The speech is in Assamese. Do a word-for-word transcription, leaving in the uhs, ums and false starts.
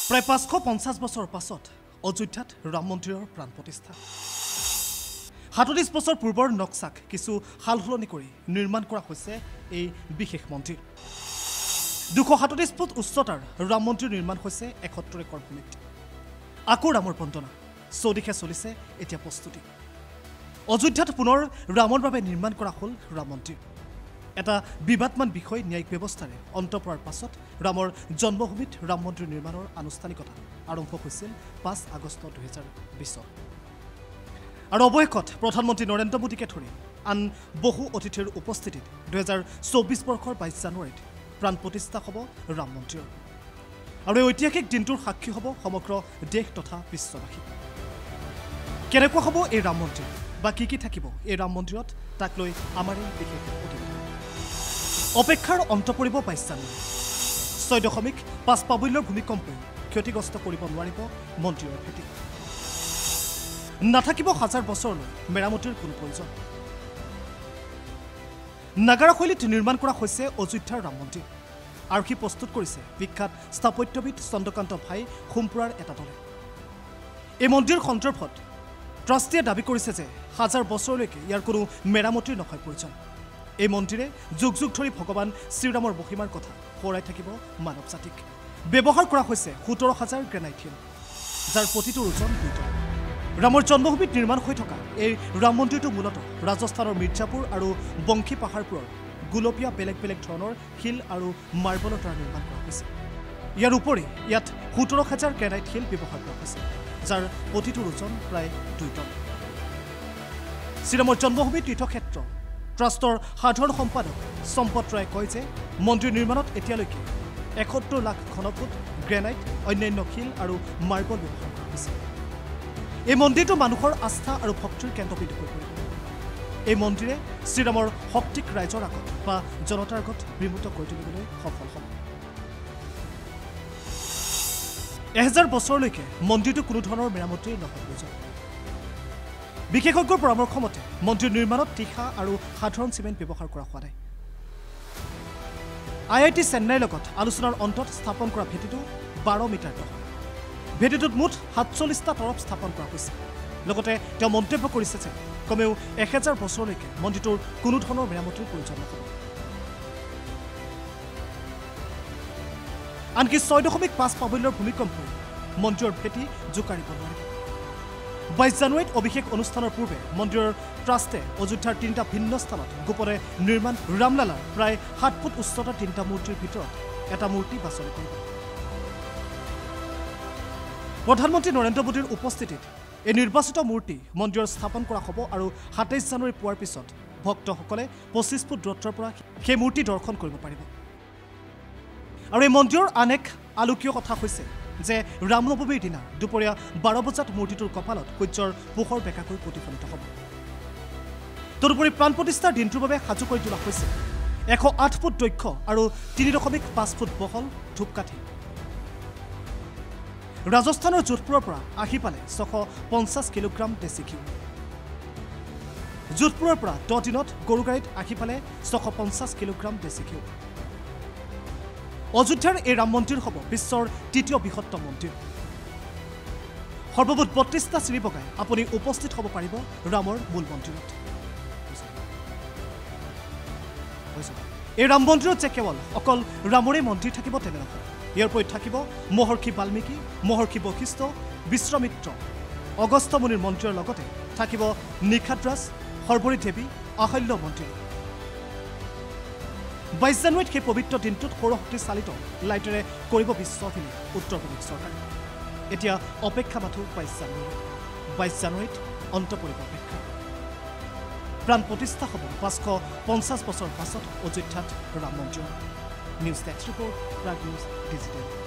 প্ৰায় পাঁচশ পঞ্চাছ বছৰ পাছত অযোধ্যাত ৰাম মন্দিৰৰ প্ৰাণ প্ৰতিষ্ঠা সাতত্ৰিছ বছৰ পূৰ্বৰ নক্সাক কিছু সালসলনি কৰি নিৰ্মাণ কৰা হৈছে এই বিশেষ মন্দিৰ দুশ সাতত্ৰিছ ফুট উচ্চতাৰ ৰাম মন্দিৰ নিৰ্মাণ হৈছে এসত্তৰ একৰ ভূমিত আকৌ ৰামৰ বন্দনা চৌদিশে চলিছে এতিয়া প্ৰস্তুতি অযোধ্যাত পুনৰ ৰামৰ বাবে নিৰ্মাণ কৰা হ'ল ৰাম মন্দিৰ এটা বিবাদমান বিষয় ন্যায়িক ব্যৱস্থাৰে অন্ত পৰাৰ পাছত ৰামৰ জন্মভূমিত ৰাম মন্দিৰ নিৰ্মাণৰ আনুষ্ঠানিকতা আৰম্ভ হৈছিল পাঁচ আগষ্ট দুহেজাৰ বিছত আৰু অৱশেষত প্ৰধানমন্ত্ৰী নৰেন্দ্ৰ মোদীকে ধৰি আন বহু অতিথিৰ উপস্থিতিত দুহেজাৰ চৌবিছ বৰ্ষৰ বাইছ জানুৱাৰীত প্ৰাণ প্ৰতিষ্ঠা হ'ব ৰাম মন্দিৰৰ আৰু এই ঐতিহাসিক দিনটোৰ সাক্ষী হ'ব সমগ্ৰ দেশ তথা বিশ্ববাসী কেনেকুৱা হ'ব এই ৰাম মন্দিৰ বা কি কি থাকিব এই ৰাম মন্দিৰত তাক লৈ আমাৰ এই বিশেষ প্ৰতিবেদন অপেক্ষাৰ অন্ত পৰিব বাইছ জানুৱাৰী ছয় দশমিক পাঁচ প্ৰাবল্যৰ ভূমিকম্পই ক্ষতিগ্ৰস্ত কৰিব নোৱাৰিব মন্দিৰৰ ভেটি নাথাকিব হাজাৰ বছৰলৈ মেৰামতিৰ কোনো প্ৰয়োজন নাগাৰা শৈলীত নিৰ্মাণ কৰা হৈছে অযোধ্যাৰ ৰাম মন্দিৰ আৰক্ষী প্ৰস্তুত কৰিছে বিখ্যাত স্থাপত্যবিদ চন্দ্ৰকান্ত ভাই সোমপুৰাৰ এটা দলে এই মন্দিৰ সন্দৰ্ভত ট্ৰাষ্টিয়ে দাবী কৰিছে যে হাজাৰ বছৰলৈকে ইয়াৰ কোনো মেৰামতিৰ নহয় প্ৰয়োজন এই মন্দিৰে যুগ যুগ ধৰি ভগৱান শ্ৰীৰামৰ মহিমাৰ কথা সোঁৱৰাই থাকিব মানৱ জাতিক ব্যৱহাৰ কৰা হৈছে সোতৰ হাজাৰ গ্ৰেনাইট শিল যাৰ প্ৰতিটোৰ ওজন দুই টন ৰামৰ জন্মভূমিত নিৰ্মাণ হৈ থকা এই ৰাম মন্দিৰটো মূলতঃ ৰাজস্থানৰ মিৰ্জাপুৰ আৰু বংশী পাহাৰপুৰৰ গোলপীয়া বেলেগ বেলেগ ধৰণৰ শিল আৰু মাৰ্বলৰ দ্বাৰা নিৰ্মাণ কৰা হৈছে ইয়াৰ উপৰি ইয়াত সোতৰ হাজাৰ গ্ৰেনাইট শিল ব্যৱহাৰ কৰা হৈছে যাৰ প্ৰতিটোৰ ওজন প্ৰায় দুই টন শ্ৰীৰামৰ জন্মভূমি তীৰ্থক্ষেত্ৰ ট্ৰাষ্টৰ সাধাৰণ সম্পাদক সম্পত ৰায়ে কয় যে মন্দিৰ নিৰ্মাণত এতিয়ালৈকে এসত্তৰ লাখ ঘনফুট গ্ৰেনাইট অন্যান্য শিল আৰু মাৰ্বল ব্যৱহাৰ কৰা হৈছে এই মন্দিৰটো মানুহৰ আস্থা আৰু ভক্তিৰ কেন্দ্ৰবিন্দু হৈ পৰিব এই মন্দিৰে শ্ৰীৰামৰ শক্তিক ৰাইজৰ আগত বা জনতাৰ আগত বিমূৰ্ত কৰি তুলিবলৈ সফল হ'ব এহেজাৰ বছৰলৈকে মন্দিৰটো কোনো ধৰণৰ মেৰামতিৰ নহয় প্ৰয়োজন বিশেষজ্ঞৰ পৰামৰ্শ মতে মন্দিৰ নিৰ্মাণত তীখা আৰু সাধাৰণ চিমেণ্ট ব্যৱহাৰ কৰা হোৱা নাই আই আই টি চেন্নাইৰ লগত আলোচনাৰ অন্তত স্থাপন কৰা ভেটিটো বাৰ মিটাৰ দীঘল ভেটিটোত মুঠ সাতচল্লিছটা তৰফ স্থাপন কৰা হৈছে লগতে তেওঁ মন্তব্য কৰিছে যে কমেও এহেজাৰ বছৰলৈকে মন্দিৰটোৰ কোনো ধৰণৰ মেৰামতিৰ প্ৰয়োজন নহ'ব আনকি ছয় দশমিক পাঁচ প্ৰাবল্যৰ ভূমিকম্পই মন্দিৰৰ ভেটি জোকাৰিব নোৱাৰিব বাইছ জানুৱাৰীত অভিষেক অনুষ্ঠানৰ পূৰ্বে মন্দিৰৰ ট্ৰাষ্টে অযোধ্যাৰ তিনিটা ভিন্ন স্থানত গোপনে নিৰ্মাণ ৰামলালাৰ প্ৰায় সাত ফুট উচ্চতাৰ তিনিটা মূৰ্তিৰ ভিতৰত এটা মূৰ্তি বাছনি কৰিব প্ৰধানমন্ত্ৰী নৰেন্দ্ৰ মোদীৰ উপস্থিতিত এই নিৰ্বাচিত মূৰ্তি মন্দিৰত স্থাপন কৰা হ'ব আৰু সাতাইছ জানুৱাৰী পোৱাৰ পিছত ভক্তসকলে পঁচিছ ফুট দূৰত্বৰ পৰা সেই মূৰ্তি দৰ্শন কৰিব পাৰিব আৰু এই মন্দিৰৰ আন এক আলোকীয় কথা হৈছে যে ৰামনৱমীৰ দিনা দুপৰীয়া বাৰ বজাত মূৰ্তিটোৰ কপালত সূৰ্যৰ পোহৰ বেকাকৈ প্ৰতিফলিত হ'ব তদুপৰি প্ৰাণ প্ৰতিষ্ঠাৰ দিনটোৰ বাবে সাজু কৰি তোলা হৈছে এশ আঠ ফুট দৈৰ্ঘ্য আৰু তিনি দশমিক পাঁচ ফুট বহল ধূপকাঠি ৰাজস্থানৰ যোধপুৰৰ পৰা আহি পালে ছশ পঞ্চাছ কিলোগ্ৰাম দেশী ঘিউ যোধপুৰৰ পৰা দহ দিনত গৰু গাড়ীত আহি পালে ছশ পঞ্চাছ কিলোগ্ৰাম দেশী ঘিউ অযোধ্যাৰ এই ৰাম মন্দিৰ হ'ব বিশ্বৰ তৃতীয় বৃহত্তম মন্দিৰ সৰ্বমুঠ বত্ৰিছটা চিৰি বগাই আপুনি উপস্থিত হ'ব পাৰিব ৰামৰ মূল মন্দিৰত এই ৰাম মন্দিৰত যে কেৱল অকল ৰামৰে মন্দিৰ থাকিব তেনে নহয় ইয়াৰ উপৰি থাকিব মহৰ্ষি বাল্মীকি মহৰ্ষি বশিষ্ঠ বিশ্বমিত্ৰ অগস্ত্য মুনিৰ মন্দিৰৰ লগতে থাকিব নিখাদ্ৰাজ সৰ্বৰী দেৱী আহল্য মন্দিৰ বাইছ জানুৱাৰীত সেই পবিত্ৰ দিনটোত সৌৰশক্তি চালিত লাইটেৰে কৰিব বিশ্বভিনী উত্তৰ প্ৰদেশ চৰকাৰে এতিয়া অপেক্ষা মাথো বাইছ জানুৱাৰী বাইছ জানুৱাৰীত অন্ত পৰিব অপেক্ষা প্ৰাণ প্ৰতিষ্ঠা হ'ব পাঁচশ পঞ্চাছ বছৰ পাছত অযোধ্যাত ৰাম মন্দিৰ news desk report Prag news digital